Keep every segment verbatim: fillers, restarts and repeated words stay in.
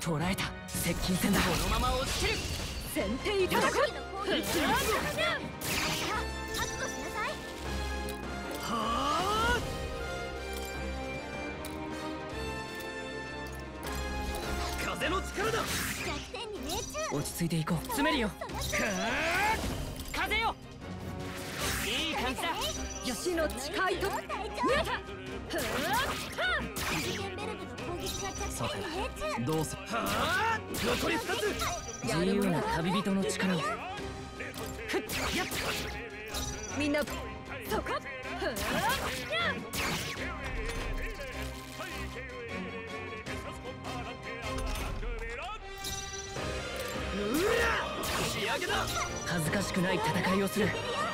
捉えた。接近戦だ。このまま落ちる。先手いただく。覚悟しなさい。はあ。風の力だ。落ち着いていこう。詰めるよ。風よ。いい感じだ。死の誓いと。さて、どうする。残りふたつ。自由な旅人の力を。みんなそこ。恥ずかしくない戦いをする。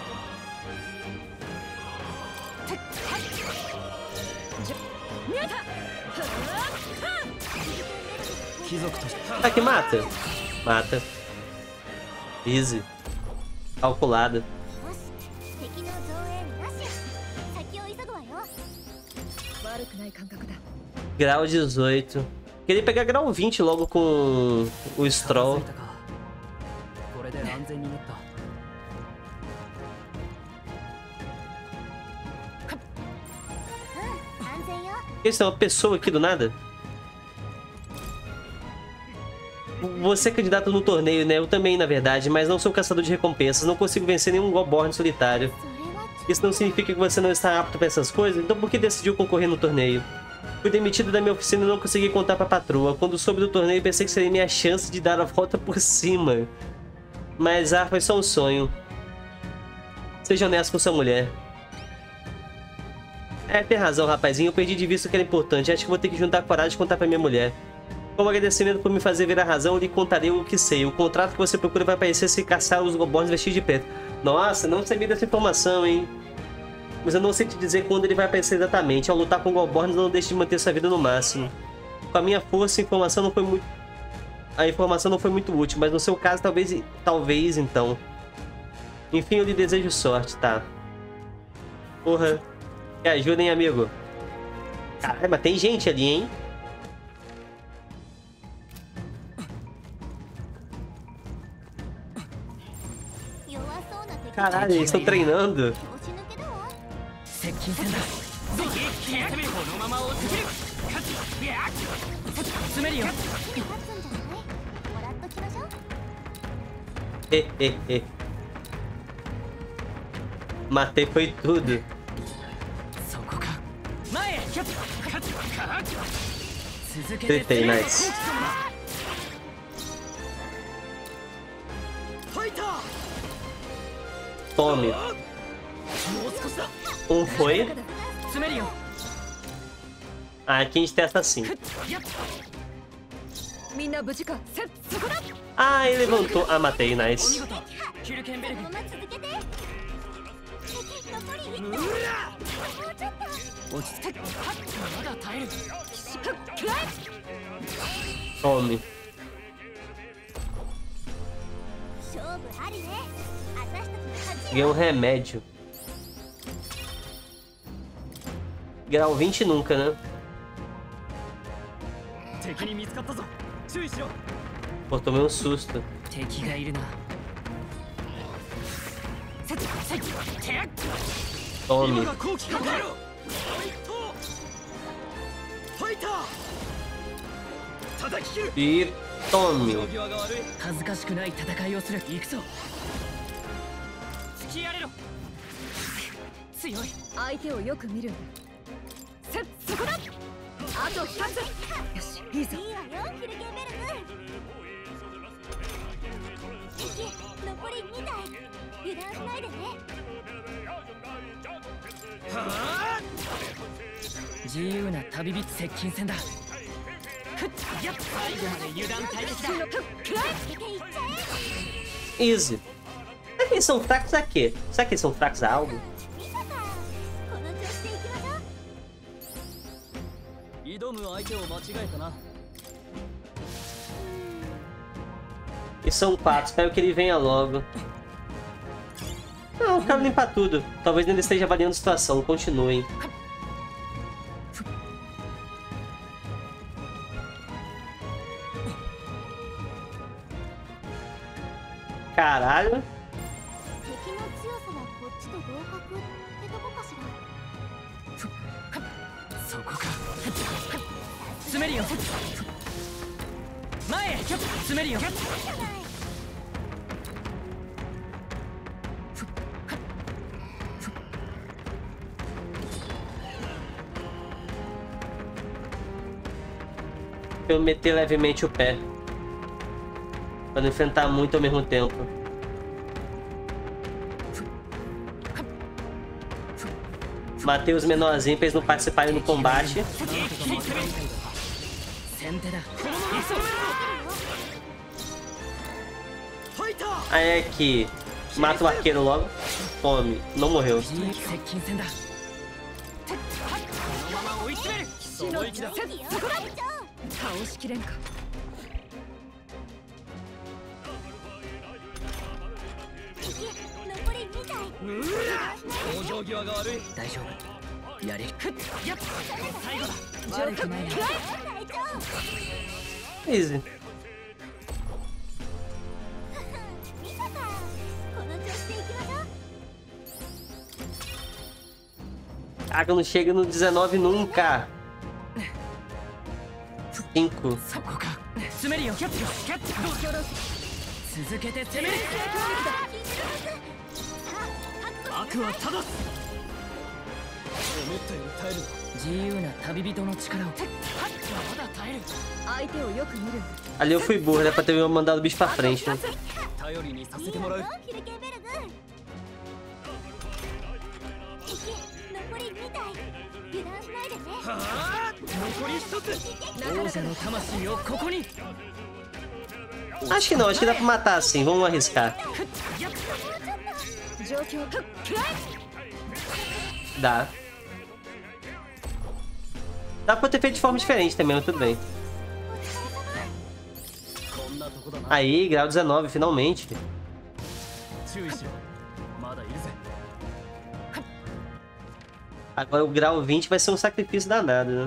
Aqui mata. Mata. Easy. Calculada. Grau dezoito. Queria pegar grau vinte logo com o Stroll. Esse é uma pessoa aqui do nada? Você é candidato no torneio, né? Eu também, na verdade, mas não sou caçador de recompensas. Não consigo vencer nenhum Goborn solitário. Isso não significa que você não está apto para essas coisas? Então por que decidiu concorrer no torneio? Fui demitido da minha oficina e não consegui contar para a patroa. Quando soube do torneio, pensei que seria minha chance de dar a volta por cima. Mas, ah, foi só um sonho. Seja honesto com sua mulher. É, tem razão, rapazinho. Eu perdi de vista o que era importante. Acho que vou ter que juntar coragem e contar pra minha mulher. Como agradecimento por me fazer ver a razão, eu lhe contarei o que sei. O contrato que você procura vai aparecer se caçar os Goborns vestidos de preto. Nossa, não sabia dessa informação, hein? Mas eu não sei te dizer quando ele vai aparecer exatamente. Ao lutar com Goborns, não deixe de manter sua vida no máximo. Com a minha força, a informação não foi muito... A informação não foi muito útil, mas no seu caso, talvez... Talvez, então. Enfim, eu lhe desejo sorte, tá? Porra. Me ajudem, amigo. Caralho, mas tem gente ali, hein? Caralho, eles estão treinando. E, e, e. Matei foi tudo. Tretei, nice. Tome. Um foi. Ah, aqui a gente testa assim. Ah, ele levantou. Ah, matei, nice. Tome. Ganhei um remédio. Grau vinte nunca, né? Pô, tomei um susto. Tome. E tome. Easy. Será que eles são fracos a quê? Será que eles são fracos a algo? E são quatro, espero que ele venha logo. Não, eu quero limpar tudo. Talvez ainda esteja avaliando a situação. Continuem. Caralho. Eu meter levemente o pé. Pra não enfrentar muito ao mesmo tempo. Matei os menorzinhos pra eles não participarem do combate. Aí aqui, mata o arqueiro logo. Tome, não morreu. Easy. Ah, que eu não chego no dezenove nunca. Cinco. Ali eu fui burro, né? Pra ter mandado o bicho pra frente, né? Acho que não, acho que dá pra matar assim, vamos arriscar. Dá. Dá pra ter feito de forma diferente também, mas tudo bem. Aí, grau dezenove, finalmente. Agora o grau vinte vai ser um sacrifício danado, né?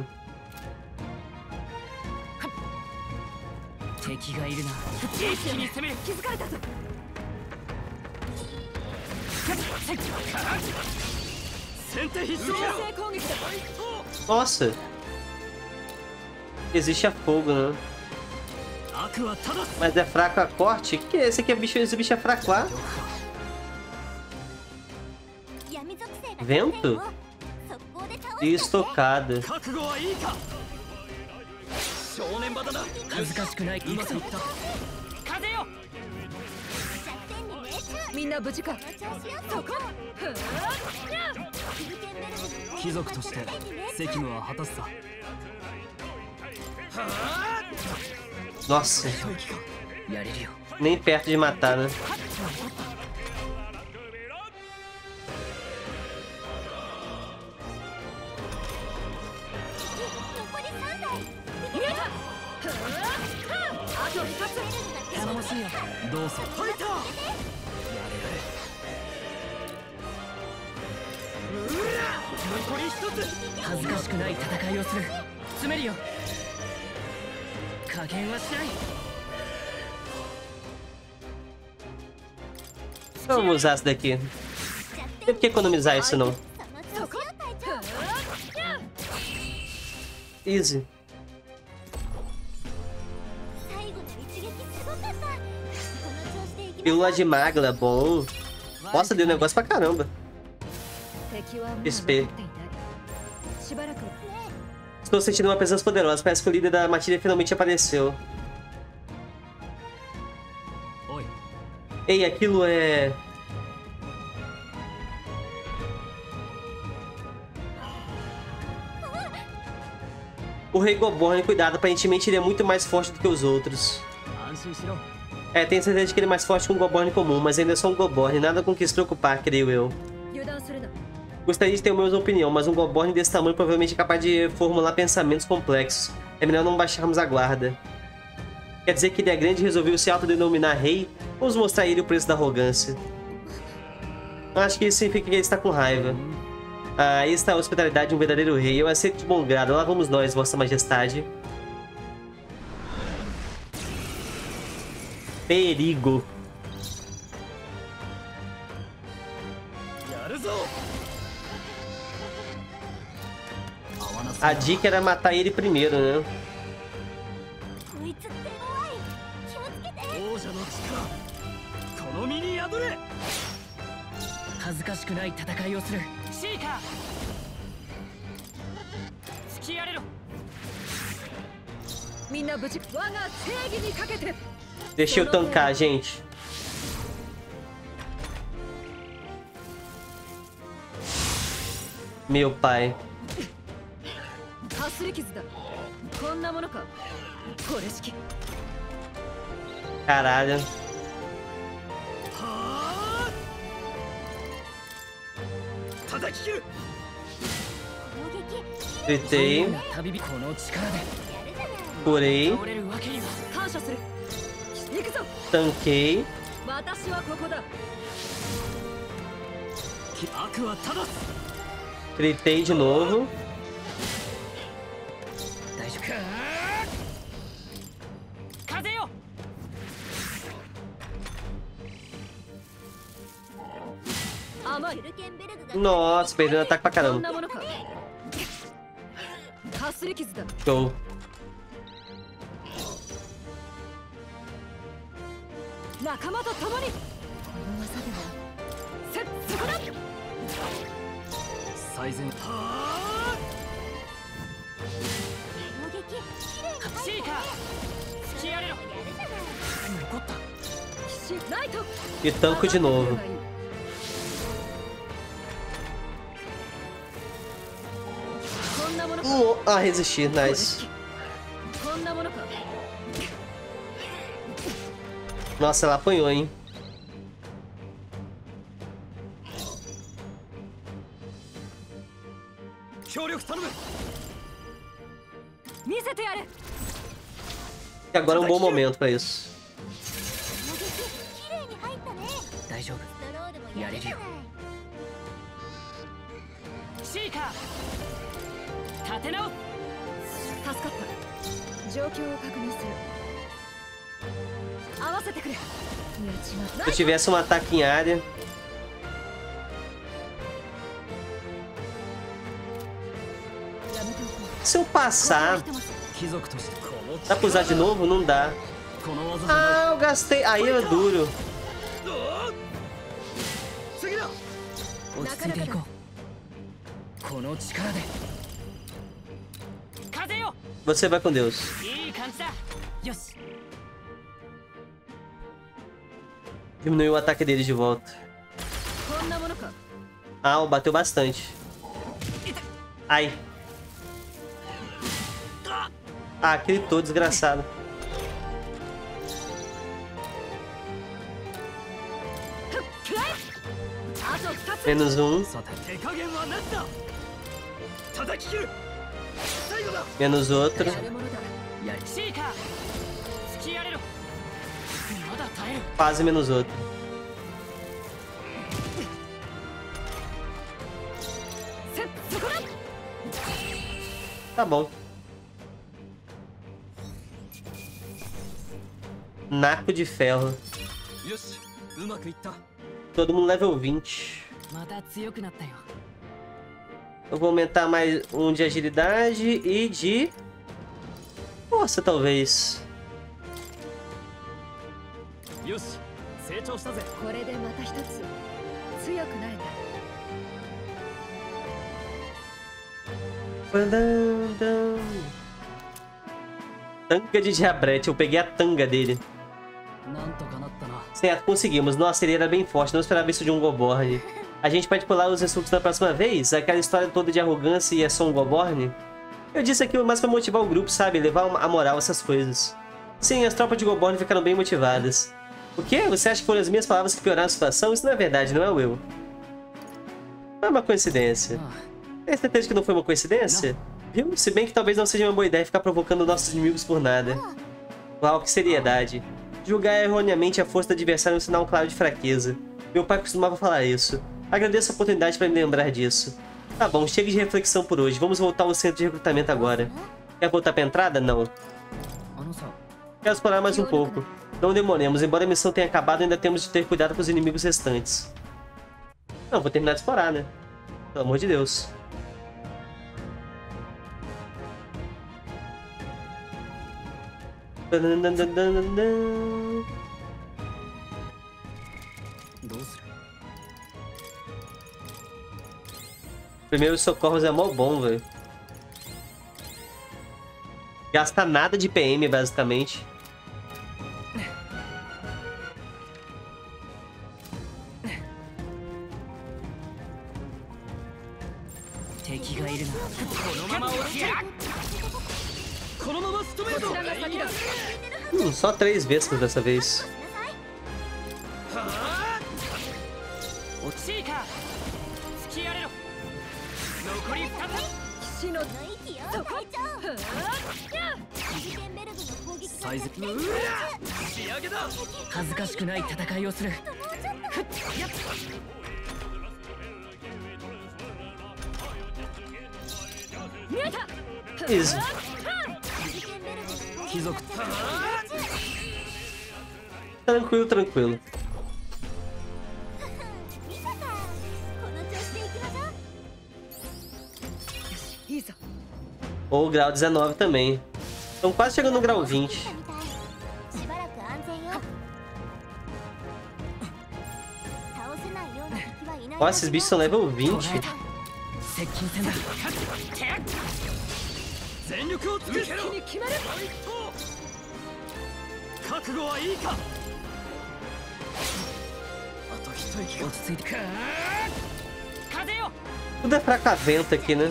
Nossa! Existe a fogo, né? Mas é fraco a corte? Que esse aqui é bicho, esse bicho é fraco lá? Vento? E estocada. Nossa. Nem perto de matar, né? Vamos usar essa daqui. Não tem por que economizar isso não. Easy. Pílula de magla, bom. Nossa, deu negócio pra caramba. X P. Estou sentindo uma presença poderosa. Parece que o líder da matilha finalmente apareceu. Ei, aquilo é... O Rei Goborne, cuidado, aparentemente ele é muito mais forte do que os outros. É, tenho certeza de que ele é mais forte que um Goborne comum, mas ainda é só um Goborne, nada com que se preocupar, creio eu. Gostaria de ter uma mesma opinião, mas um Goborne desse tamanho provavelmente é capaz de formular pensamentos complexos. É melhor não baixarmos a guarda. Quer dizer que ele é grande e resolveu se autodenominar rei? Vamos mostrar a ele o preço da arrogância. Acho que isso significa que ele está com raiva. Ah, aí está a hospitalidade de um verdadeiro rei. Eu aceito de bom grado. Lá vamos nós, Vossa Majestade. Perigo. A dica era matar ele primeiro, né? Deixa eu tancar, gente. Meu pai. Caralho. Gritei. Curei. Tanquei. Gritei de novo. Nossa, perdendo ataque pra caramba. Show. E tanco de novo. Oh, ah, resisti, nice. Nossa, ela apanhou, hein? E agora é um bom momento pra isso. Se eu tivesse um ataque em área. Se eu passar, dá pra usar de novo? Não dá. Ah, eu gastei. Aí é duro. Você vai com Deus. Diminuiu o ataque dele de volta. Ah, bateu bastante. Ai. Ah, gritou, desgraçado. Menos um. Menos outro. Quase menos outro. Tá bom. Naco de ferro. Todo mundo level vinte. Eu vou aumentar mais um de agilidade e de força, talvez. Tanga de diabrete, eu peguei a tanga dele. Certo, conseguimos. Nossa, ele era bem forte, não esperava isso de um Goborn. A gente pode pular os insultos da próxima vez? Aquela história toda de arrogância e é só um Goborn? Eu disse aquilo mais pra motivar o grupo, sabe? Levar a moral, essas coisas. Sim, as tropas de Goborn ficaram bem motivadas. O quê? Você acha que foram as minhas palavras que pioraram a situação? Isso não é verdade, não é o eu. Não é uma coincidência. Tem certeza que não foi uma coincidência? Viu? Se bem que talvez não seja uma boa ideia ficar provocando nossos inimigos por nada. Uau, que seriedade. Julgar erroneamente a força do adversário é um sinal claro de fraqueza. Meu pai costumava falar isso. Agradeço a oportunidade para me lembrar disso. Tá bom, chega de reflexão por hoje. Vamos voltar ao centro de recrutamento agora. Quer voltar pra entrada? Não. Quero explorar mais um pouco. Não demoremos. Embora a missão tenha acabado, ainda temos de ter cuidado com os inimigos restantes. Não, vou terminar de explorar, né? Pelo amor de Deus. Primeiros socorros é mó bom, velho. Gasta nada de P M, basicamente. Hum, só três vespas dessa vez. Isso. Tranquilo, tranquilo. Ou grau dezenove também. Estão quase chegando no grau vinte. Ó, esses bichos são level vinte. Tudo é fracavento aqui, né?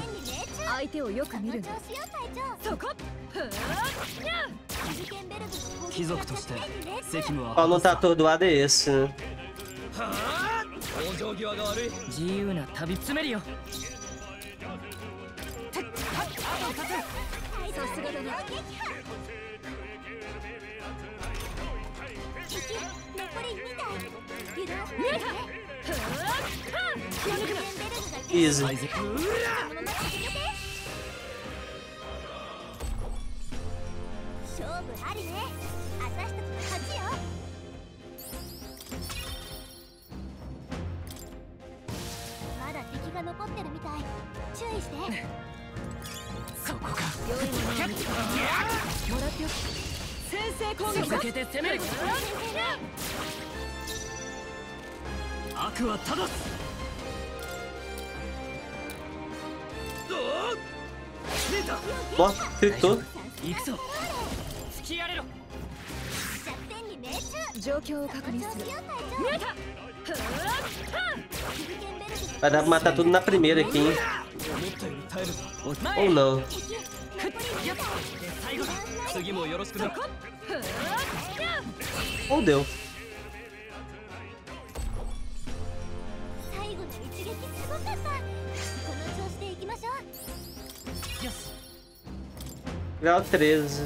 Qual não tá atordoado é esse, né? Easy. Ó, fritou. Vai dar pra matar tudo na primeira aqui, hein? Ou não. Ou deu. Grau treze.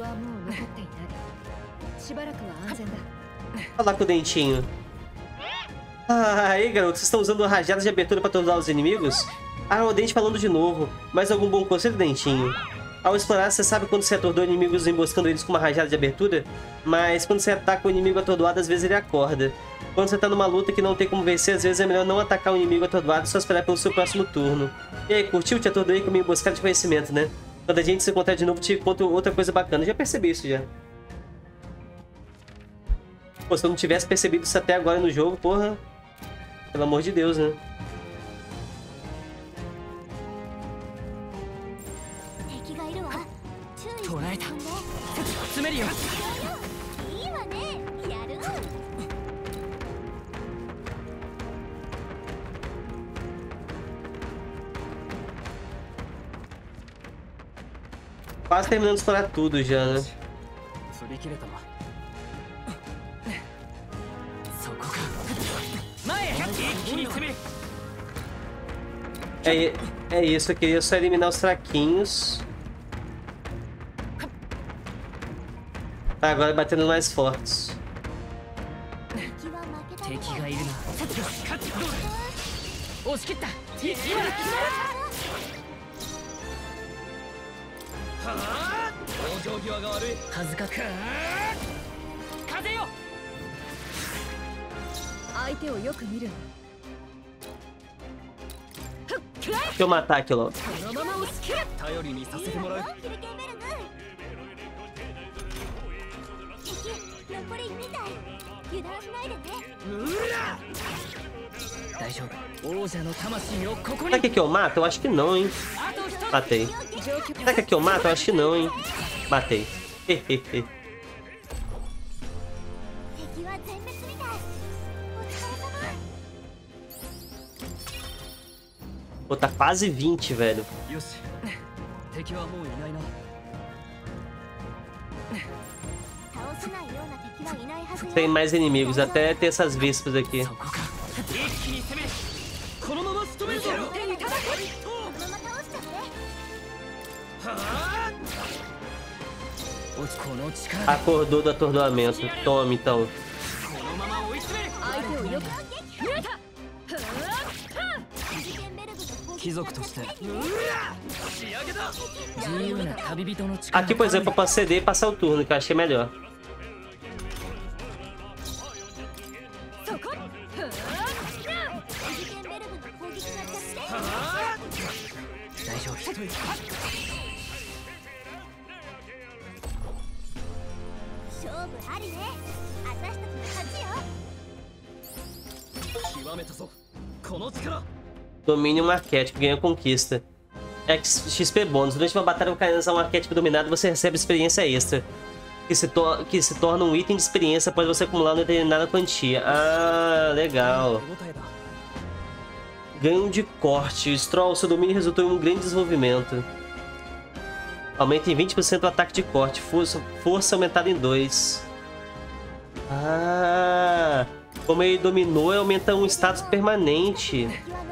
Olha lá com o dentinho. Ah, aí, garoto, vocês estão usando rajadas de abertura para atordoar os inimigos? Ah, o Dente falando de novo. Mais algum bom conselho, Dentinho? Ao explorar, você sabe quando você atordoa inimigos emboscando eles com uma rajada de abertura? Mas quando você ataca o inimigo atordoado, às vezes ele acorda. Quando você tá numa luta que não tem como vencer, às vezes é melhor não atacar o inimigo atordoado e só esperar pelo seu próximo turno. E aí, curtiu? Te atordoei com uma emboscada de conhecimento, né? Quando a gente se encontrar de novo, te conto outra coisa bacana. Já percebi isso, já. Pô, se eu não tivesse percebido isso até agora no jogo, porra... Pelo amor de Deus, né? Quase terminando de explorar tudo já, né? É, é isso, eu queria só eliminar os fraquinhos. Tá, agora batendo mais fortes. Deixa eu matar aqui logo. Será que aqui eu mato? Eu acho que não, hein? Matei. Será que aqui eu mato? Eu acho que não, hein? Matei. Pô, tá quase vinte, velho. Tem mais inimigos, até ter essas vespas aqui. Acordou do atordoamento. Toma, então. Aqui, por exemplo, eu posso ceder e passar o turno, que eu achei melhor. Domine um arquétipo, ganha conquista. X P bônus. Durante uma batalha localizar um arquétipo dominado, você recebe experiência extra. Que se, que se torna um item de experiência após você acumular uma determinada quantia. Ah, legal. Ganho de corte. Stroll, seu domínio resultou em um grande desenvolvimento. Aumenta em vinte por cento o ataque de corte. Força, força aumentada em dois. Ah, como ele dominou, aumenta um status permanente.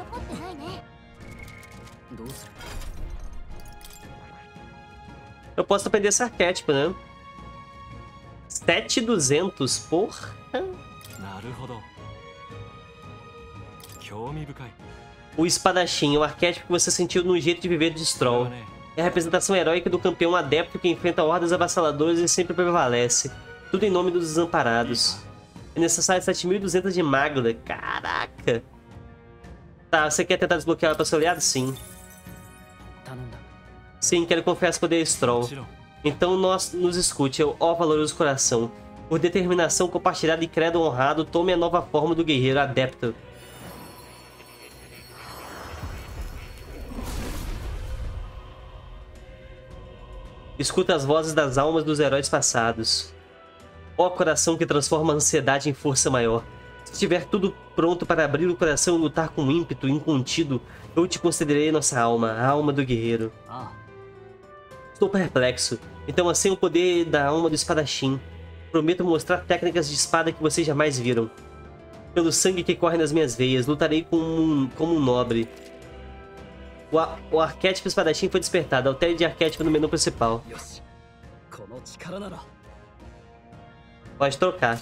Eu posso aprender esse arquétipo, né? sete mil e duzentos, porra. O espadachim, o arquétipo que você sentiu no jeito de viver de Stroll. É a representação heróica do campeão adepto que enfrenta hordas avassaladoras e sempre prevalece. Tudo em nome dos desamparados. É necessário sete mil e duzentos de Magda. Caraca! Tá, você quer tentar desbloquear ela para seu aliado? Sim. Sim, quero confiar esse poder Stroll. Então nós nos escute, ó valoroso coração. Por determinação compartilhada e credo honrado, tome a nova forma do guerreiro adepto. Escuta as vozes das almas dos heróis passados. Ó coração que transforma a ansiedade em força maior. Se tiver tudo pronto para abrir o coração e lutar com ímpeto incontido, eu te concederei nossa alma, a alma do guerreiro. Estou perplexo. Então assim o poder da alma do espadachim. Prometo mostrar técnicas de espada que vocês jamais viram. Pelo sangue que corre nas minhas veias, lutarei como um, como um nobre. O, o arquétipo espadachim foi despertado. Altere de arquétipo no menu principal. Pode trocar.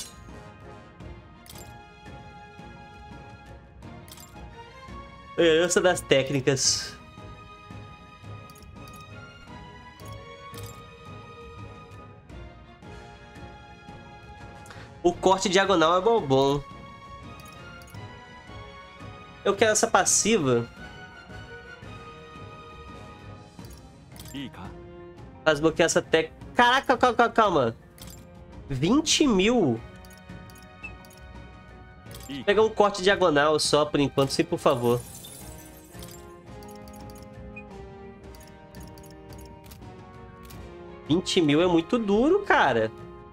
Herança das técnicas. O corte diagonal é bom bom. Eu quero essa passiva. Pra desbloquear essa técnica. Caraca, calma, calma. vinte mil? Vou pegar um corte diagonal só por enquanto, sim, por favor. vinte mil é muito duro, cara.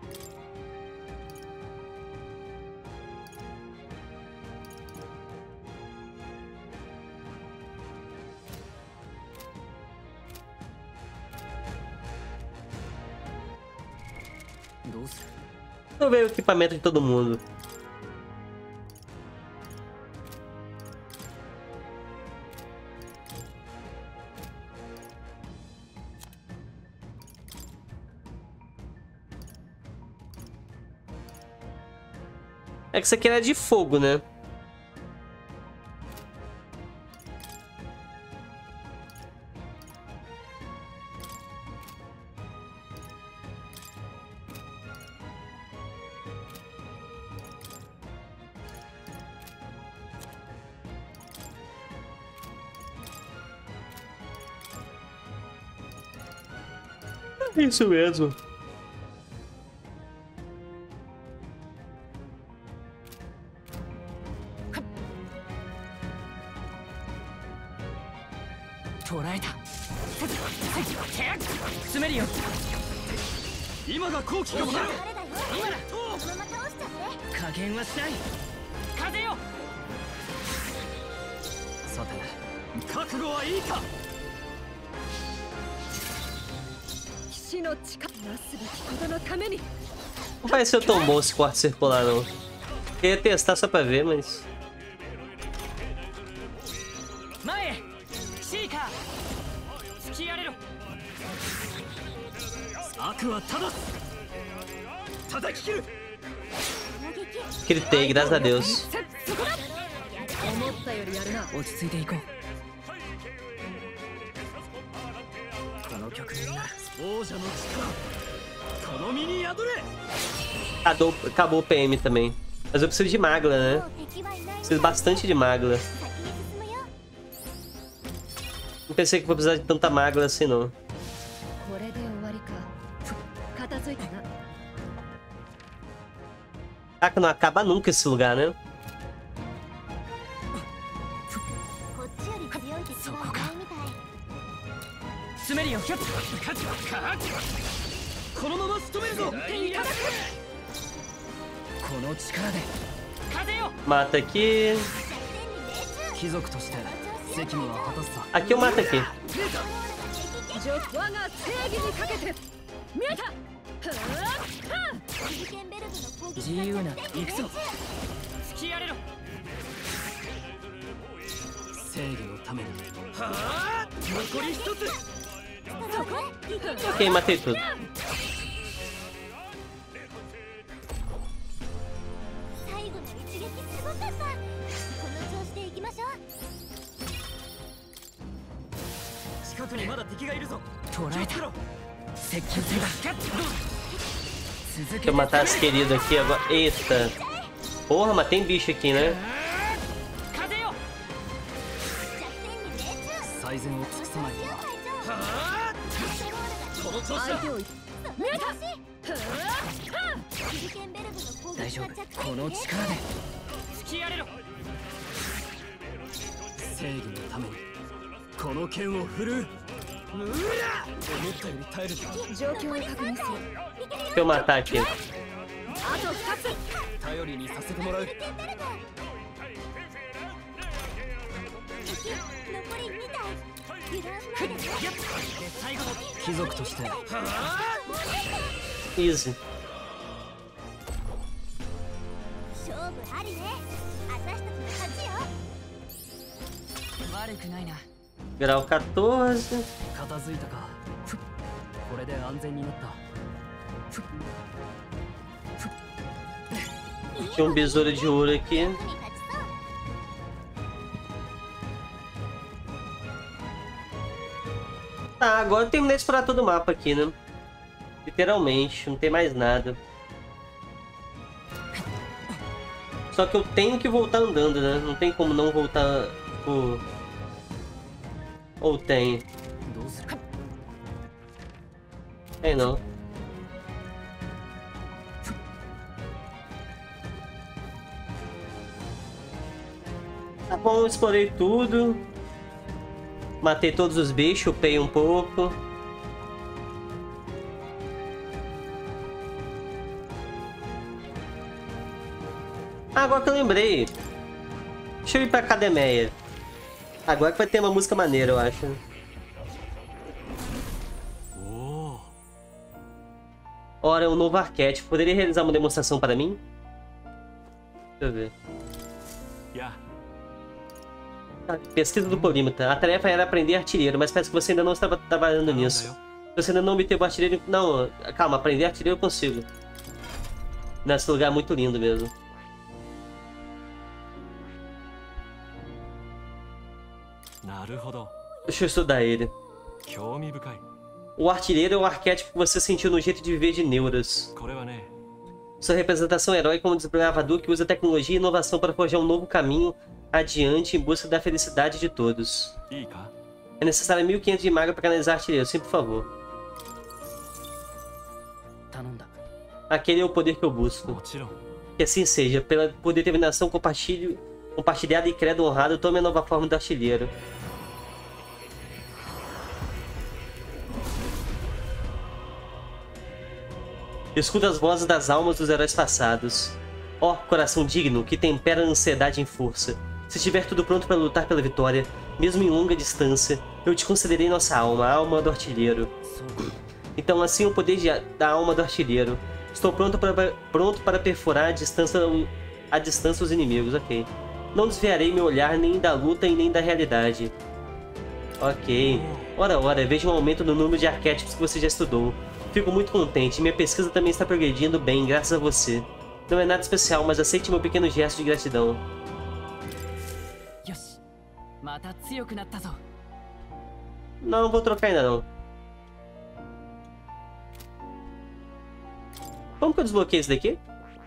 Vou ver o equipamento de todo mundo. É que isso aqui era de fogo, né? Isso mesmo. Não vai ser tão bom esse corte circular, não. Queria testar só pra ver, mas... Gritei, graças a Deus. Acabou, acabou o P M também. Mas eu preciso de magla, né? Preciso bastante de magla. Não pensei que vou precisar de tanta magla assim, não. Ah, que não acaba nunca esse lugar, né? Mata aqui. Aqui eu mato aqui. Ok, matei tudo. Deixa eu matar as queridas aqui agora. Eita. Porra, mas tem bicho aqui, né? Deixa eu matar aqui. Easy. Grau quatorze. Tinha um besouro de ouro aqui. Tá, agora eu terminei de explorar todo o mapa aqui, né? Literalmente, não tem mais nada. Só que eu tenho que voltar andando, né? Não tem como não voltar, tipo... Ou tem? Tem não. Tá bom, explorei tudo. Matei todos os bichos, upei um pouco. Ah, agora que eu lembrei. Deixa eu ir pra academia. Agora que vai ter uma música maneira, eu acho. Ora, um novo arquétipo. Poderia realizar uma demonstração para mim? Deixa eu ver. Ah, pesquisa do polímata. A tarefa era aprender artilheiro, mas parece que você ainda não estava trabalhando nisso. Se você ainda não obteve o artilheiro... Não, calma, aprender artilheiro eu consigo. Nesse lugar é muito lindo mesmo. Deixa eu estudar ele. O artilheiro é o arquétipo que você sentiu no jeito de viver de Neuras. Sua representação heróica como um desbravador que usa tecnologia e inovação para forjar um novo caminho adiante em busca da felicidade de todos. É necessário mil e quinhentos de maga para canalizar artilheiro, sim, por favor. Aquele é o poder que eu busco. Que assim seja. Pela por determinação compartilho, compartilhada e credo honrado, tome a nova forma do artilheiro. Escuta as vozes das almas dos heróis passados. Ó, coração digno, que tempera a ansiedade em força. Se estiver tudo pronto para lutar pela vitória, mesmo em longa distância, eu te concederei nossa alma, a alma do artilheiro. Então assim o poder de, da alma do artilheiro. Estou pronto para, pronto para perfurar a distância, a distância os inimigos, ok. Não desviarei meu olhar nem da luta e nem da realidade. Ok. Ora, ora, vejo um aumento no número de arquétipos que você já estudou. Fico muito contente, minha pesquisa também está progredindo bem, graças a você. Não é nada especial, mas aceite meu pequeno gesto de gratidão. Não, não vou trocar ainda não. Como que eu desbloqueei isso daqui?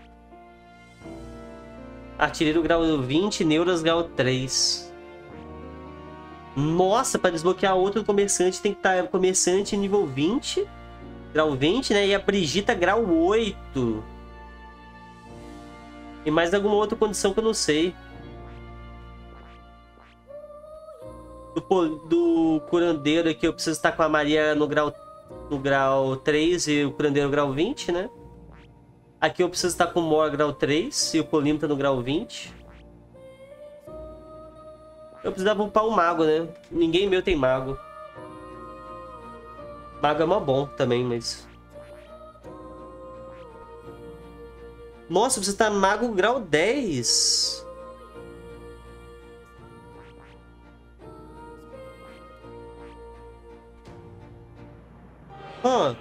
Artilheiro grau vinte, Neuras grau três. Nossa, para desbloquear outro comerciante tem que estar comerciante nível vinte. Grau vinte, né? E a Brigitta grau oito. E mais alguma outra condição que eu não sei. Do, do curandeiro aqui eu preciso estar com a Maria no grau, no grau três e o curandeiro grau vinte, né? Aqui eu preciso estar com o Mor grau três e o Polímata no grau vinte. Eu precisava upar um mago, né? Ninguém meu tem mago. Mago é mó bom também, mas... Nossa, você tá mago grau dez. Hã?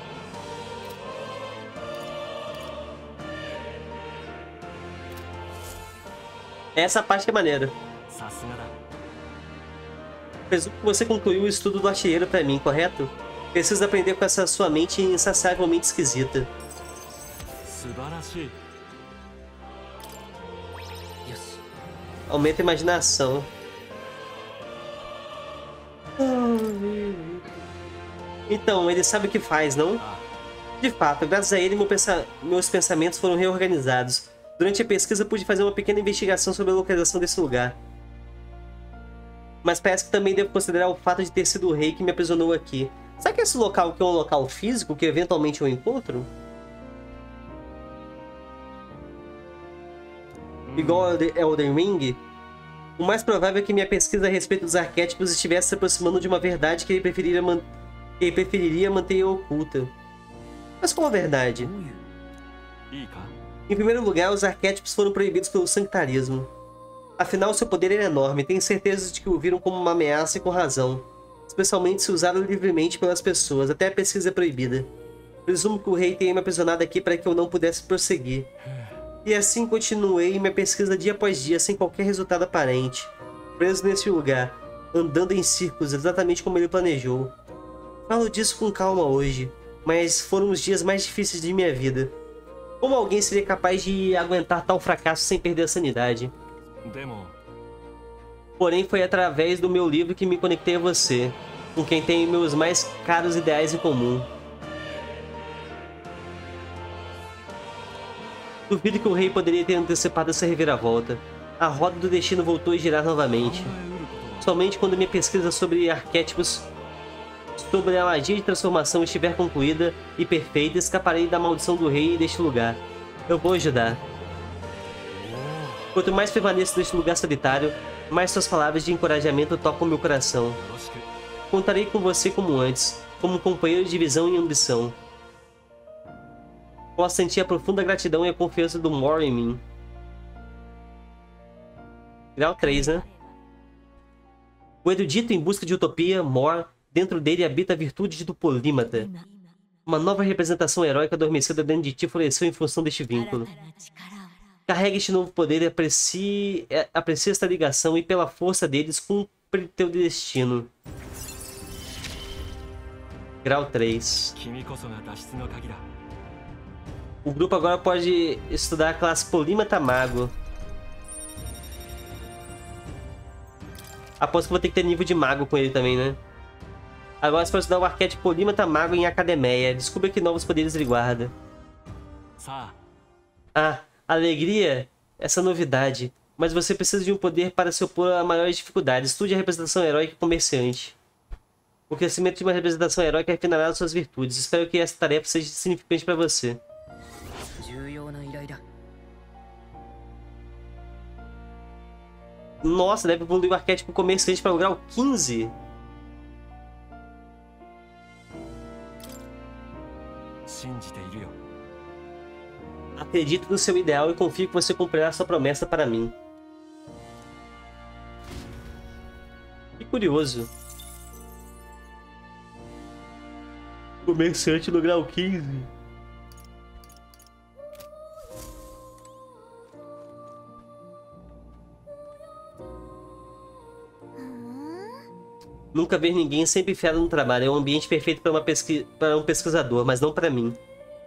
Essa parte que é maneira. Presumo que você concluiu o estudo do artilheiro pra mim, correto? Preciso aprender com essa sua mente insaciavelmente esquisita. Aumenta a imaginação. Então, ele sabe o que faz, não? De fato, graças a ele, meu pensa... meus pensamentos foram reorganizados. Durante a pesquisa, pude fazer uma pequena investigação sobre a localização desse lugar. Mas parece que também devo considerar o fato de ter sido o rei que me aprisionou aqui. Será que esse local aqui é um local físico que eventualmente eu encontro? Igual ao Elden Ring? O mais provável é que minha pesquisa a respeito dos arquétipos estivesse se aproximando de uma verdade que ele preferiria, man... que ele preferiria manter oculta. Mas qual a verdade? Em primeiro lugar, os arquétipos foram proibidos pelo sanctarismo. Afinal, seu poder é enorme, tenho certeza de que o viram como uma ameaça e com razão. Especialmente se usado livremente pelas pessoas, até a pesquisa é proibida. Presumo que o rei tenha me aprisionado aqui para que eu não pudesse prosseguir. E assim continuei minha pesquisa dia após dia, sem qualquer resultado aparente. Preso nesse lugar, andando em círculos exatamente como ele planejou. Falo disso com calma hoje, mas foram os dias mais difíceis de minha vida. Como alguém seria capaz de aguentar tal fracasso sem perder a sanidade? Porém, foi através do meu livro que me conectei a você, com quem tenho meus mais caros ideais em comum. Duvido que o rei poderia ter antecipado essa reviravolta. A roda do destino voltou a girar novamente. Somente quando minha pesquisa sobre arquétipos, sobre a magia de transformação estiver concluída e perfeita, escaparei da maldição do rei deste lugar. Eu vou ajudar. Quanto mais permaneço neste lugar solitário, mais suas palavras de encorajamento tocam meu coração. Contarei com você como antes, como um companheiro de visão e ambição. Posso sentir a profunda gratidão e a confiança do Mor em mim. Grau três, né? O erudito em busca de utopia, Mor, dentro dele habita a virtude do Polímata. Uma nova representação heróica adormecida dentro de ti floresceu em função deste vínculo. Carrega este novo poder e aprecie, aprecie esta ligação e pela força deles cumpre teu destino. Grau três. O grupo agora pode estudar a classe Polímata Mago. Aposto que vou ter que ter nível de mago com ele também, né? Agora você pode estudar o arquétipo Polímata Mago em Academia. Descubra que novos poderes ele guarda. Ah, alegria? Essa novidade. Mas você precisa de um poder para se opor a maiores dificuldades. Estude a representação heróica e comerciante. O crescimento de uma representação heróica refinará suas virtudes. Espero que essa tarefa seja significante para você. Nossa, deve evoluir o arquétipo comerciante para o grau quinze. Acredito no seu ideal e confio que você cumprirá sua promessa para mim. Que curioso. Comerciante no grau quinze. Nunca ver ninguém sempre enfiado no trabalho. É um ambiente perfeito para, uma pesqui... para um pesquisador, mas não para mim.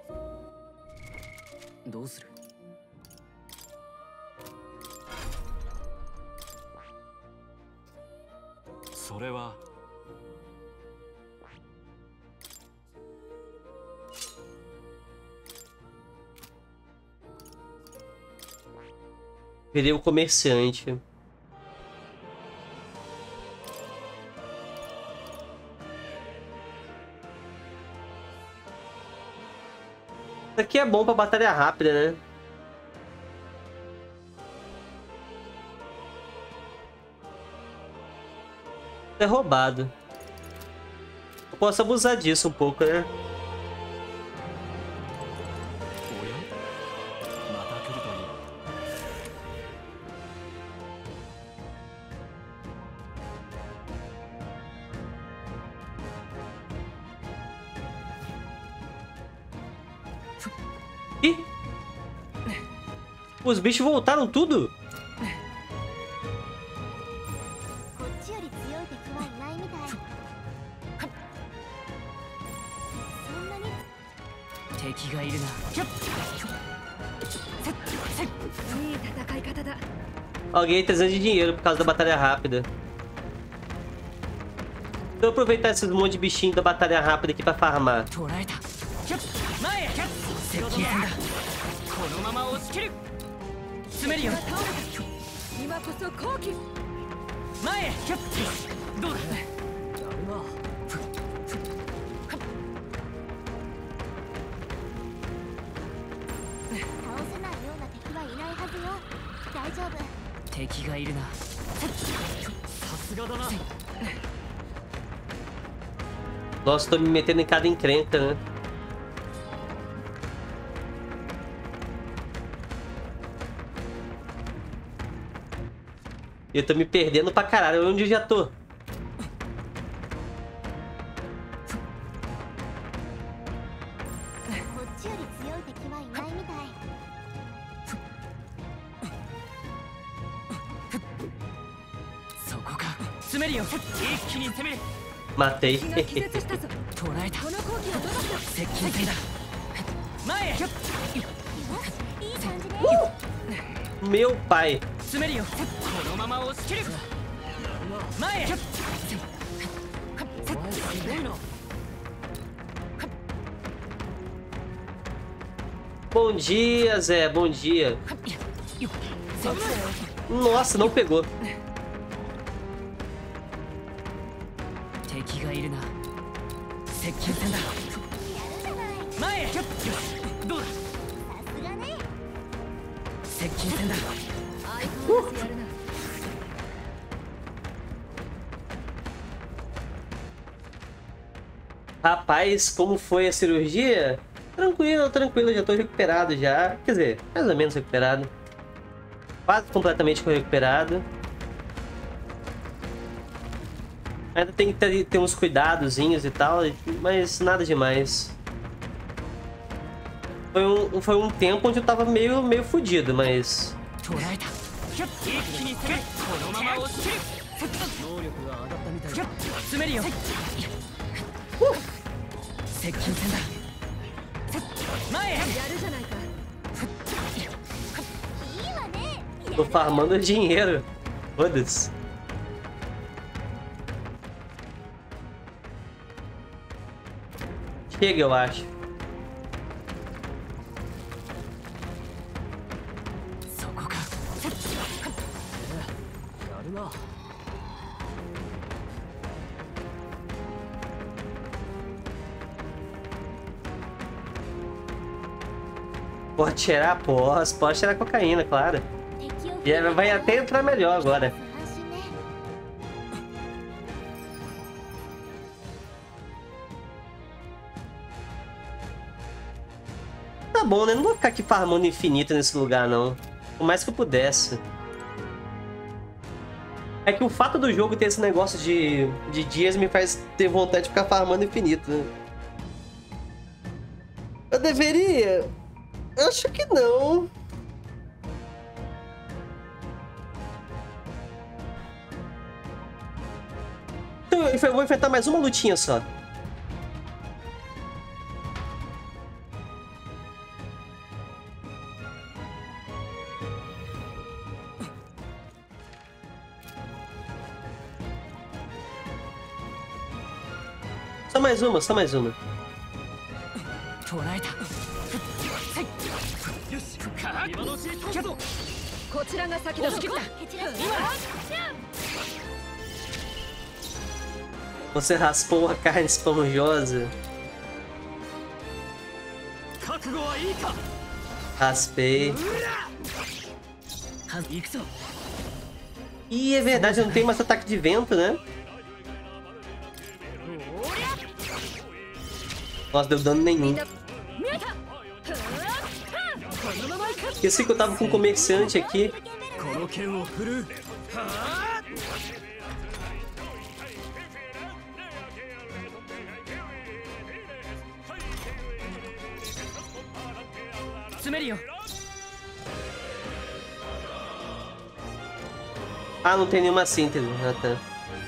Virei o comerciante. Isso aqui é bom pra batalha rápida, né? É roubado. Eu posso abusar disso um pouco, né? Ih! Os bichos voltaram tudo? Alguém trazendo de dinheiro por causa da batalha rápida. Então aproveitar esses monte de bichinho da batalha rápida aqui pra farmar. Nossa, tô me metendo em cada encrenca, né? Eu tô me perdendo pra caralho. Onde eu já tô? Matei. Meu pai. Bom dia, Zé. Bom dia. Nossa, não pegou. Uh. Rapaz, como foi a cirurgia? Tranquilo, tranquilo, já tô recuperado já. Quer dizer, mais ou menos recuperado. Quase completamente recuperado. Ainda tem que ter, ter uns cuidadozinhos e tal, mas nada demais. Foi um, foi um tempo onde eu tava meio, meio fudido, mas... Uh. Tô farmando dinheiro. Foda-se. Chega, eu acho. Pode cheirar? Posso. Pode cheirar cocaína, claro. E vai até entrar melhor agora. Tá bom, né? Não vou ficar aqui farmando infinito nesse lugar, não. Por mais que eu pudesse. É que o fato do jogo ter esse negócio de, de dias me faz ter vontade de ficar farmando infinito, né? Eu deveria? Acho que não. Então, eu vou enfrentar mais uma lutinha só. Só mais uma, só mais uma. Você raspou a carne esponjosa. Raspei. Ih, é verdade, não tem mais ataque de vento, né? Nossa, deu dano nenhum. Esqueci que eu tava com um comerciante aqui. Ah, não tem nenhuma síntese. Ah, tá.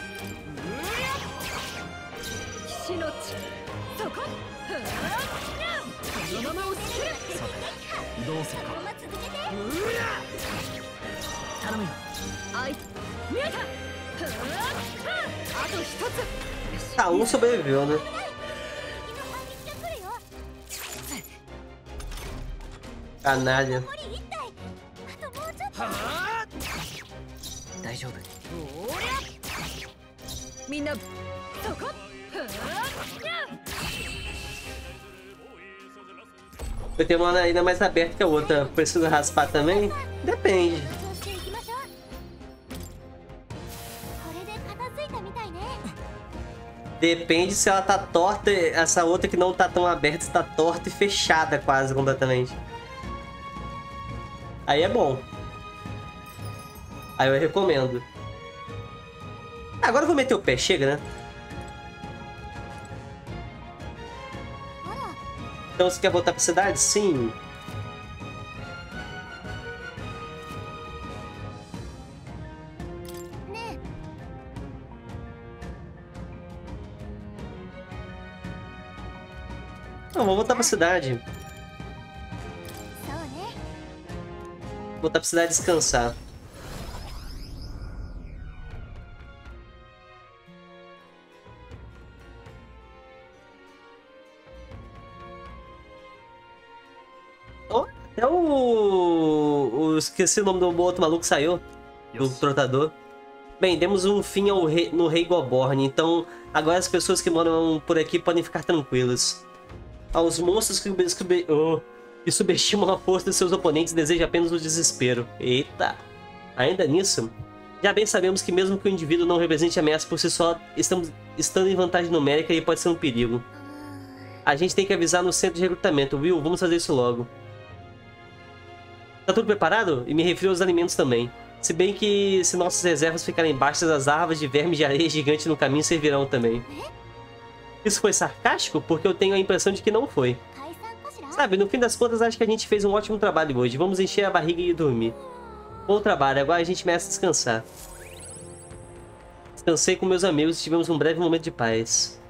Ah, um sobreviveu, né? Canalha. Eu tenho uma ainda mais aberta que a outra. Preciso raspar também? Depende. Depende se ela tá torta. Essa outra que não tá tão aberta está torta e fechada quase completamente. Aí é bom. Aí eu recomendo. Agora eu vou meter o pé, chega, né? Então você quer voltar pra cidade? Sim. Não, vou voltar pra cidade. Voltar pra cidade descansar. Oh, até o... o... Esqueci o nome do outro maluco que saiu. Do trotador. Bem, demos um fim ao rei... no Rei Goborn. Então, agora as pessoas que moram por aqui podem ficar tranquilas. Aos monstros que, que, oh, que subestimam a força de seus oponentes desejam apenas o desespero. Eita! Ainda nisso, já bem sabemos que mesmo que o indivíduo não represente ameaça por si só, estamos estando em vantagem numérica e pode ser um perigo. A gente tem que avisar no centro de recrutamento, Will, vamos fazer isso logo. Tá tudo preparado? E me refiro aos alimentos também. Se bem que se nossas reservas ficarem baixas, as árvores de vermes de areia gigante no caminho servirão também. Isso foi sarcástico? Porque eu tenho a impressão de que não foi. Sabe, no fim das contas, acho que a gente fez um ótimo trabalho hoje. Vamos encher a barriga e dormir. Bom trabalho, agora a gente merece descansar. Descansei com meus amigos e tivemos um breve momento de paz.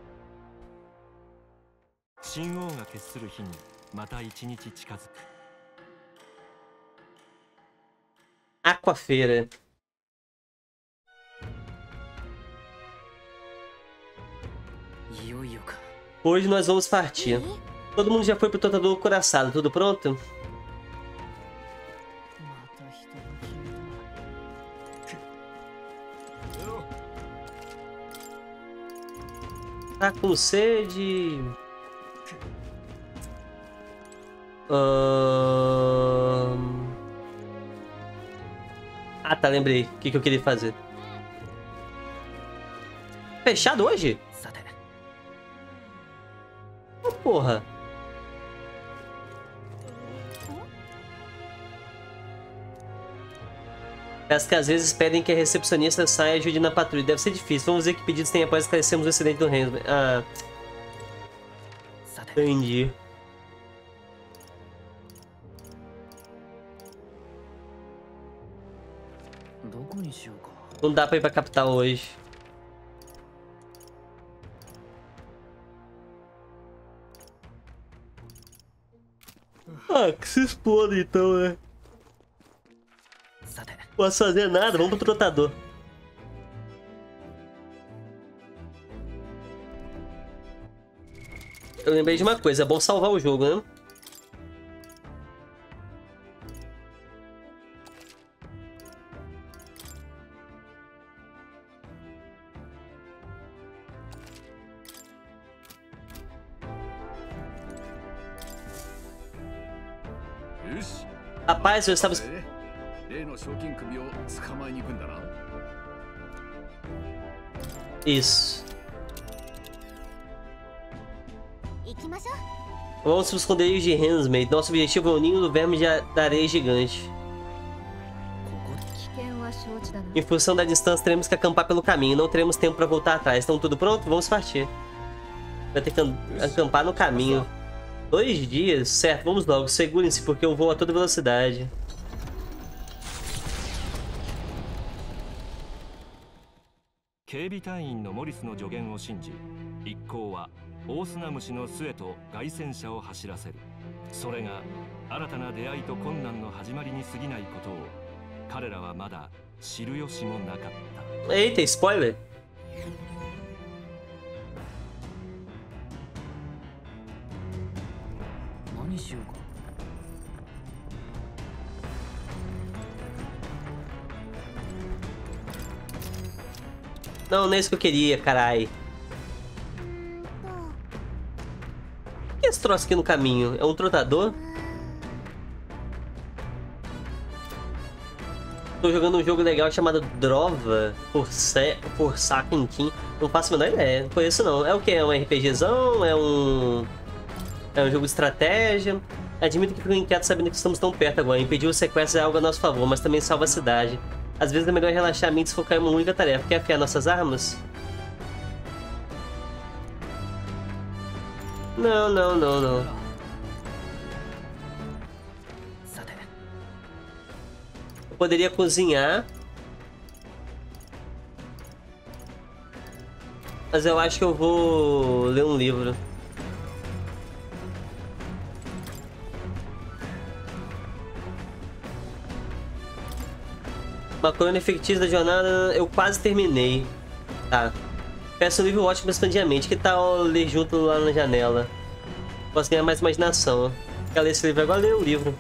Aquafeira. Hoje nós vamos partir. Todo mundo já foi pro trotador coraçado, tudo pronto? Tá com sede? Ahn... Ah, tá, lembrei. O que, que eu queria fazer. Fechado hoje? Oh, porra. Peço que às vezes pedem que a recepcionista saia e ajude na patrulha. Deve ser difícil. Vamos ver que pedidos tem após esclarecermos o acidente do Renzo. Ah. Entendi. Não dá pra ir pra capital hoje. Ah, que se exploda então, né? Não posso fazer nada, vamos pro trotador. Eu lembrei de uma coisa, é bom salvar o jogo, né? Rapaz, eu estava... Isso. Vamos para os esconderijos de Hensmaid. Nosso objetivo é o ninho do verme de da areia gigante. Em função da distância, teremos que acampar pelo caminho. Não teremos tempo para voltar atrás. Estão tudo pronto? Vamos partir. Vai ter que acampar no caminho. Dois dias? Certo, vamos logo. Segurem-se, porque eu vou a toda velocidade. Eita, spoiler! Não, não é isso que eu queria, carai. O que é esse troço aqui no caminho? É um trotador? Tô jogando um jogo legal chamado Drova por, Se por Sakenkin. Não faço a menor ideia, não conheço não. É o que? É um RPGzão? É um... É um jogo de estratégia? Admito que fico inquieto sabendo que estamos tão perto agora. Impedir o sequestro é algo a nosso favor, mas também salva a cidade. Às vezes é melhor relaxar a mente e focar em uma única tarefa. Quer afiar nossas armas? Não, não, não, não. Eu poderia cozinhar. Mas eu acho que eu vou ler um livro. Uma colônia fictícia da jornada, eu quase terminei. Tá. Peço um livro ótimo para expandir a mente. Que tal ler junto lá na janela? Posso ganhar mais imaginação. Quer ler esse livro agora? Ler o livro.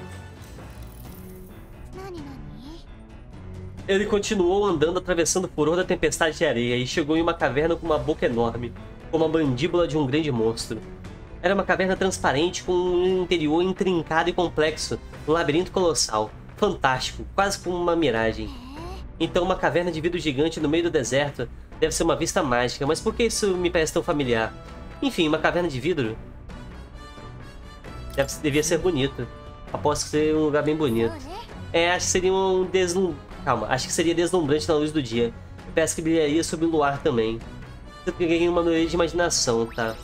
Ele continuou andando, atravessando o furor da tempestade de areia e chegou em uma caverna com uma boca enorme, como a mandíbula de um grande monstro. Era uma caverna transparente com um interior intrincado e complexo, um labirinto colossal. Fantástico, quase como uma miragem. Então uma caverna de vidro gigante no meio do deserto deve ser uma vista mágica, mas por que isso me parece tão familiar? Enfim, uma caverna de vidro deve, devia ser bonito. Aposto que seria um lugar bem bonito. É, acho que seria um deslum... Calma, acho que seria deslumbrante na luz do dia. Peço que brilharia sob o luar também. Eu peguei uma noite de imaginação, tá?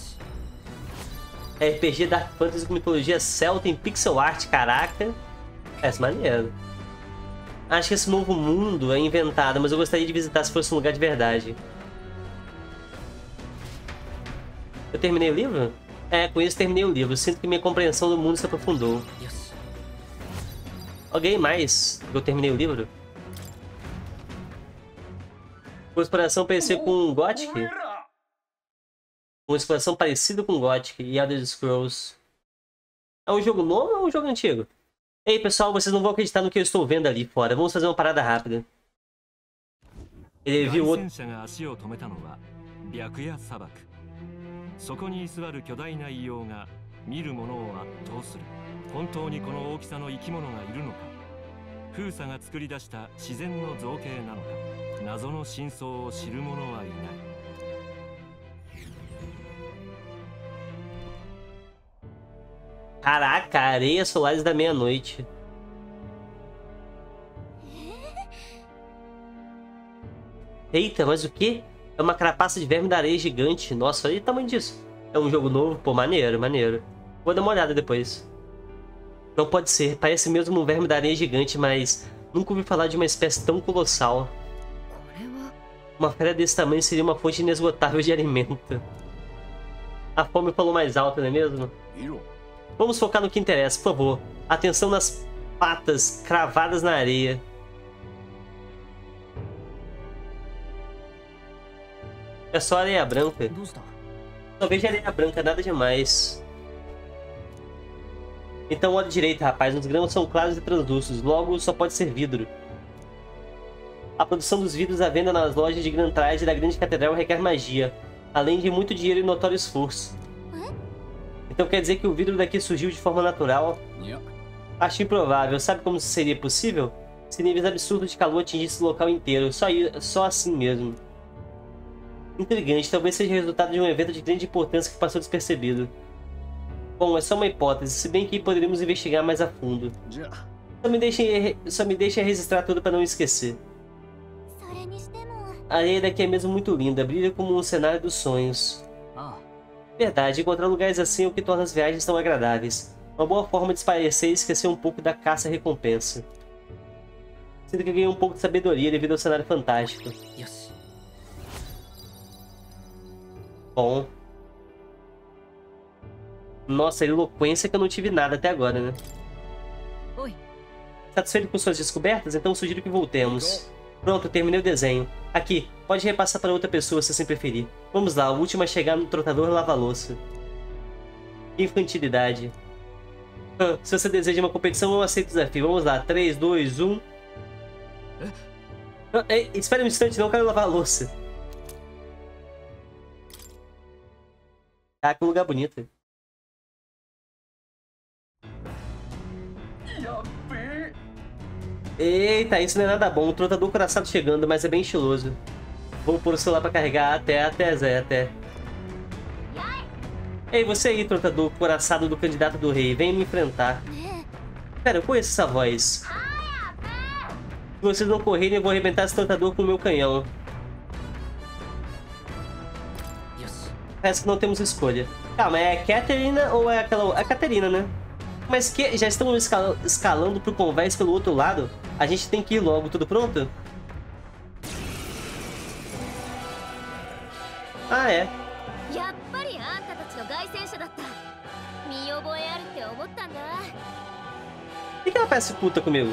R P G Dark Fantasy com mitologia celta em pixel art, caraca. Parece maneiro. Acho que esse novo mundo é inventado, mas eu gostaria de visitar se fosse um lugar de verdade. Eu terminei o livro? É, com isso terminei o livro. Sinto que minha compreensão do mundo se aprofundou. Alguém mais? Eu terminei o livro? Uma exploração parecida com Gothic? Uma exploração parecida com Gothic e Elder Scrolls. É um jogo novo ou é um jogo antigo? Ei pessoal, vocês não vão acreditar no que eu estou vendo ali fora. Vamos fazer uma parada rápida. Ele viu outro... 見る者を圧倒する。本当にこの大きさの生き物がいるのか。風佐が作り出した自然の造形なのか。謎の真相を知る者はいない。 Caraca, areia solares da meia-noite. Eita, mas o que? É uma carapaça de verme da areia gigante. Nossa, olha o tamanho disso. É um jogo novo? Pô, maneiro, maneiro. Vou dar uma olhada depois. Não pode ser. Parece mesmo um verme da areia gigante, mas nunca ouvi falar de uma espécie tão colossal. Uma fera desse tamanho seria uma fonte inesgotável de alimento. A fome falou mais alto, não é mesmo? Vamos focar no que interessa, por favor. Atenção nas patas cravadas na areia. É só areia branca. Só vejo areia branca, nada demais. Então olha direito, rapaz. Os grãos são claros e translúcidos, logo só pode ser vidro. A produção dos vidros à venda nas lojas de Grand Trade da Grande Catedral requer magia, além de muito dinheiro e notório esforço. Então quer dizer que o vidro daqui surgiu de forma natural? Acho improvável. Sabe como isso seria possível? Se níveis absurdos de calor atingissem o local inteiro. Só, só assim mesmo. Intrigante. Talvez seja resultado de um evento de grande importância que passou despercebido. Bom, é só uma hipótese, se bem que poderíamos investigar mais a fundo. Só me deixe, só me deixe registrar tudo para não esquecer. A areia daqui é mesmo muito linda. Brilha como um cenário dos sonhos. Verdade, encontrar lugares assim é o que torna as viagens tão agradáveis. Uma boa forma de espairecer e esquecer um pouco da caça-recompensa. Sinto que ganhei um pouco de sabedoria devido ao cenário fantástico. Bom. Nossa, eloquência que eu não tive nada até agora, né? Oi. Satisfeito com suas descobertas? Então sugiro que voltemos. Pronto, terminei o desenho. Aqui, pode repassar para outra pessoa se assim preferir. Vamos lá, o último a chegar no trotador lava-louça. Infantilidade. Ah, se você deseja uma competição, eu aceito o desafio. Vamos lá, três, dois, um... Ah, ei, espere um instante, não quero lavar a louça. Ah, que lugar bonito. Eita, isso não é nada bom. O trotador coraçado chegando, mas é bem estiloso. Vou pôr o celular pra carregar. Até, até, Zé, até. Ei, você aí, trotador coraçado do candidato do rei. Vem me enfrentar. Pera, eu conheço essa voz. Se vocês não correrem, eu vou arrebentar esse trotador com o meu canhão. Parece que não temos escolha. Calma, é a Caterina ou é aquela... A Caterina, né? Mas que já estão escal escalando pro convés pelo outro lado? A gente tem que ir logo. Tudo pronto? Ah, é. Por que ela parece puta comigo?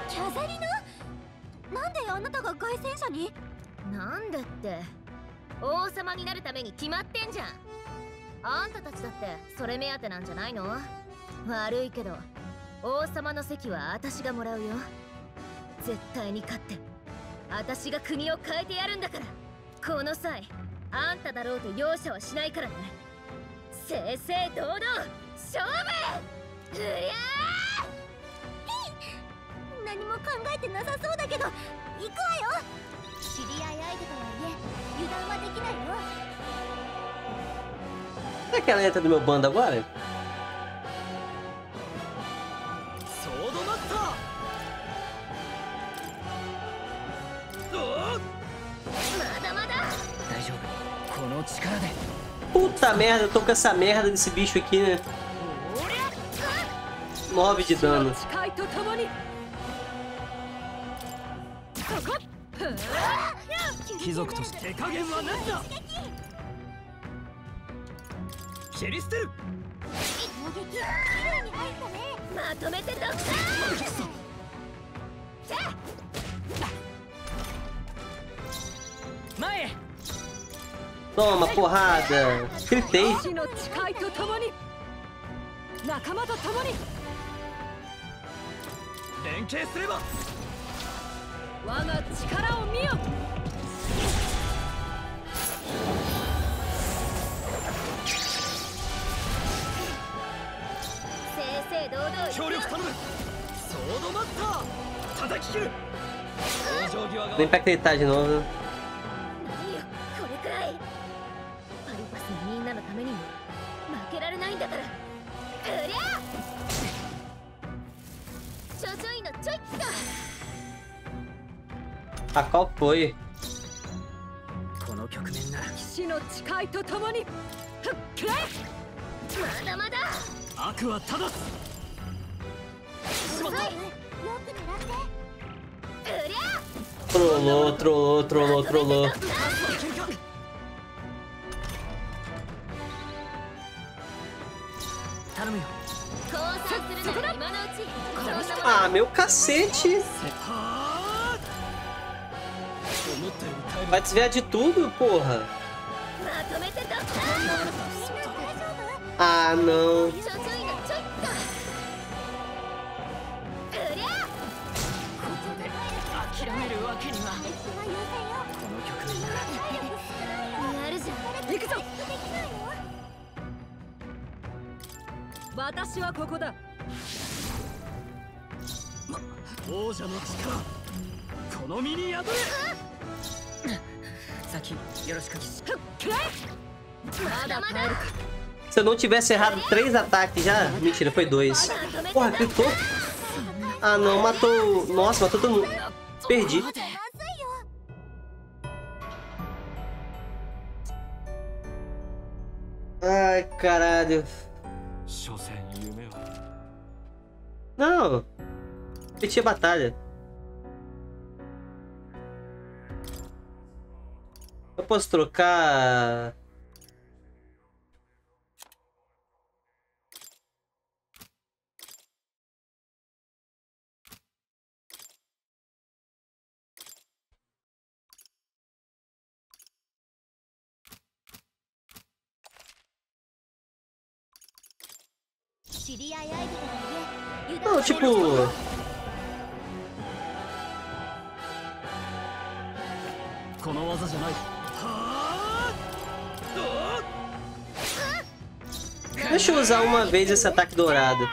Será que ela entra no meu bando agora? Puta merda, eu tô com essa merda desse bicho aqui, né? nove de dano. Toma, porrada! Gritei! Nem pra acreditar de novo, né? Ah, qual foi? Trollou, trollou, trollou, trollou. Ah, meu cacete! Vai desviar de tudo, porra! Ah, não! Se eu não tivesse errado três ataques já... Mentira, foi dois. Porra, gritou. Ah, não, matou... Nossa, matou todo mundo. Perdi. Ai, caralho. Não. Repetir a batalha. Eu posso trocar... Não, tipo... Deixa eu usar uma vez esse ataque dourado.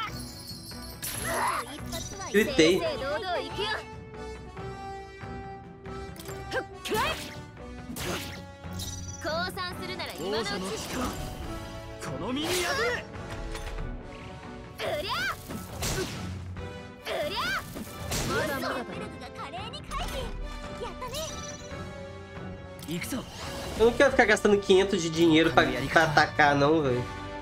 Gritei. Eu não quero ficar gastando quinhentos de dinheiro pra, pra atacar, não, velho.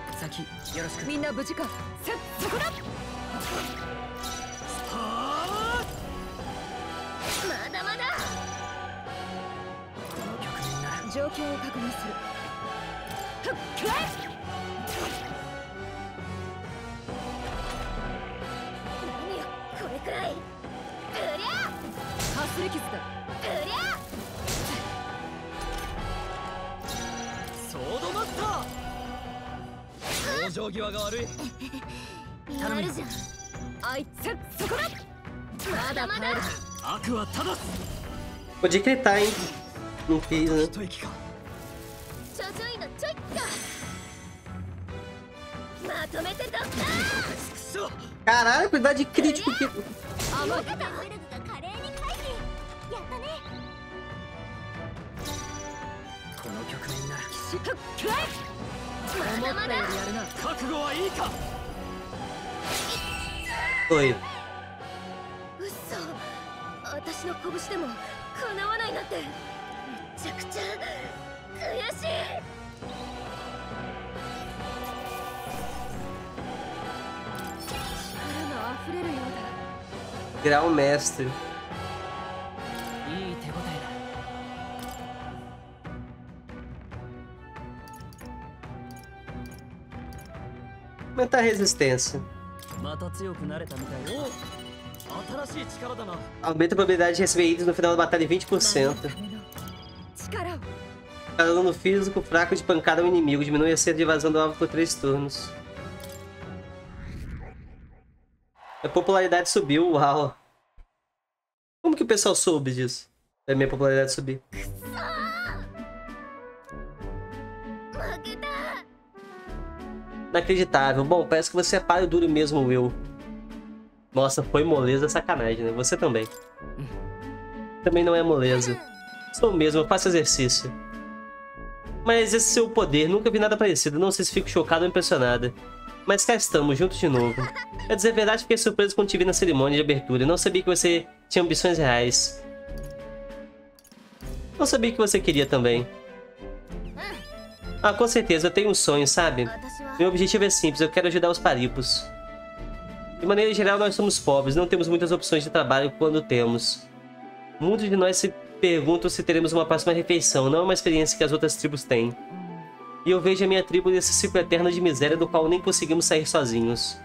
Podia gritar, hein? Não fiz, né? Caralho, cuidado de crítico que... Foi. Grau mestre. Aumentar a resistência. Aumenta a probabilidade de receber itens no final da batalha em vinte por cento. Cada dano físico fraco de pancada ao inimigo. Diminui a cerca de evasão do alvo por três turnos. A popularidade subiu, uau. Como que o pessoal soube disso? A minha popularidade subir. Inacreditável. Bom, parece que você é páreo duro mesmo, Will. Nossa, foi moleza, sacanagem, né? Você também. Também não é moleza. Sou mesmo, eu faço exercício. Mas esse seu poder, nunca vi nada parecido. Não sei se fico chocado ou impressionada. Mas cá estamos, juntos de novo. Pra dizer a verdade, fiquei surpreso quando te vi na cerimônia de abertura. Não sabia que você tinha ambições reais. Não sabia que você queria também. Ah, com certeza, eu tenho um sonho, sabe? Meu objetivo é simples, eu quero ajudar os paripos. De maneira geral, nós somos pobres, não temos muitas opções de trabalho quando temos. Muitos de nós se perguntam se teremos uma próxima refeição, não é uma experiência que as outras tribos têm. E eu vejo a minha tribo nesse ciclo eterno de miséria do qual nem conseguimos sair sozinhos.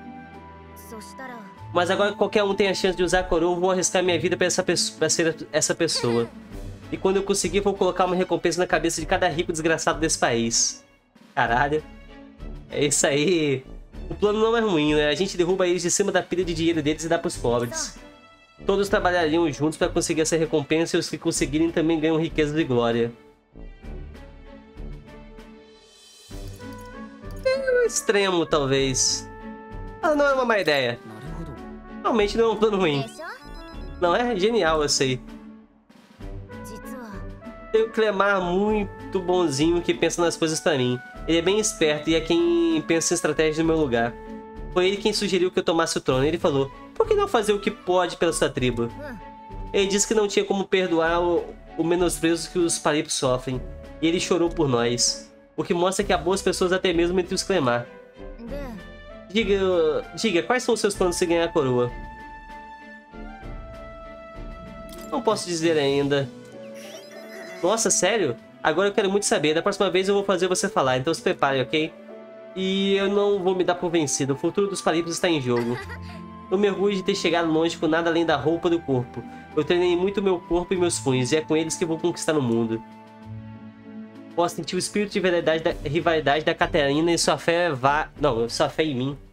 Mas agora que qualquer um tem a chance de usar a coroa, eu vou arriscar minha vida para essa pessoa, para ser essa pessoa. E quando eu conseguir, vou colocar uma recompensa na cabeça de cada rico desgraçado desse país. Caralho. É isso aí. O plano não é ruim, né? A gente derruba eles de cima da pilha de dinheiro deles e dá pros pobres. Todos trabalhariam juntos para conseguir essa recompensa e os que conseguirem também ganham riqueza e glória. É um extremo, talvez. Mas não é uma má ideia. Realmente não é um plano ruim. Não, é genial, eu sei. Tem o Clemar muito bonzinho que pensa nas coisas pra mim. Ele é bem esperto e é quem pensa em estratégia no meu lugar. Foi ele quem sugeriu que eu tomasse o trono. Ele falou, por que não fazer o que pode pela sua tribo? Ele disse que não tinha como perdoar o, o menosprezo que os paripos sofrem. E ele chorou por nós. O que mostra que há boas pessoas até mesmo entre os Clemar. Diga, diga, quais são os seus planos se ganhar a coroa? Não posso dizer ainda. Nossa, sério? Agora eu quero muito saber. Da próxima vez eu vou fazer você falar, então se prepare, ok? E eu não vou me dar por vencido. O futuro dos paripos está em jogo. Eu me orgulho de ter chegado longe com nada além da roupa do corpo. Eu treinei muito meu corpo e meus punhos, e é com eles que vou conquistar o mundo. Posso sentir o espírito de rivalidade da, rivalidade da Catarina e sua fé vá... Não, sua fé em mim.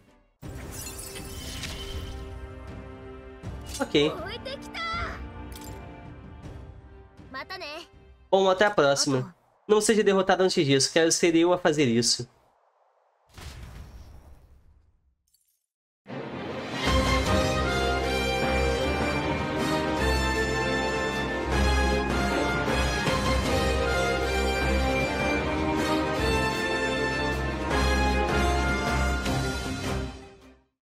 Ok. Bom, até a próxima. Não seja derrotado antes disso, quero ser eu a fazer isso.